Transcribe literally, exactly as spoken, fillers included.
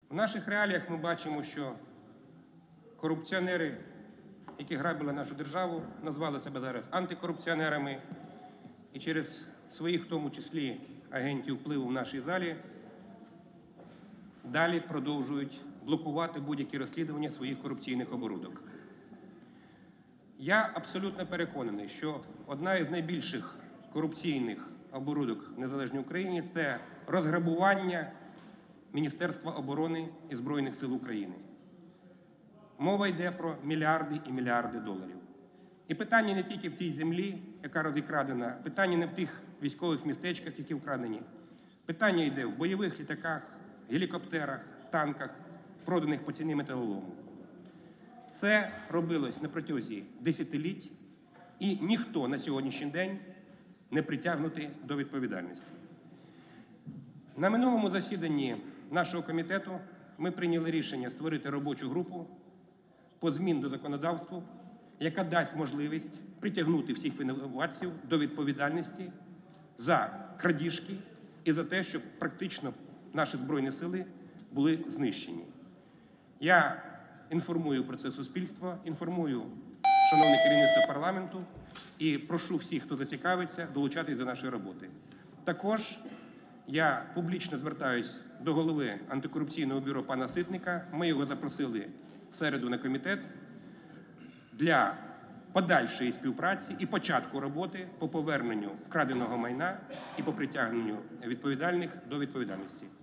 В наших реаліях ми бачимо, що корупціонери, які грабили нашу державу, назвали себе зараз антикорупціонерами і через своїх, в тому числі, агентів впливу в нашій залі, далі продовжують блокувати будь-які розслідування своїх корупційних оборудок. Я абсолютно переконаний, що одна із найбільших корупційних оборудок в незалежній Україні – це розграбування Міністерства оборони і Збройних сил України. Мова йде про мільярди і мільярди доларів. І питання не тільки в тій землі, яка розікрадена, питання не в тих військових містечках, які вкрадені. Питання йде в бойових літаках, гелікоптерах, танках, проданих по ціні металолому. Це робилось на протязі десятиліть, і ніхто на сьогоднішній день не притягнутий до відповідальності. На минулому засіданні нашого комітету ми прийняли рішення створити робочу групу по змін до законодавства, яка дасть можливість притягнути всіх винуватців до відповідальності за крадіжки і за те, щоб практично наші Збройні Сили були знищені. Я інформую про це суспільство, інформую шановне керівництво парламенту і прошу всіх, хто зацікавиться, долучатись до нашої роботи. Також я публічно звертаюсь до голови антикорупційного бюро пана Ситника. Ми його запросили в середу на комітет для подальшої співпраці і початку роботи по поверненню вкраденого майна і по притягненню відповідальних до відповідальності.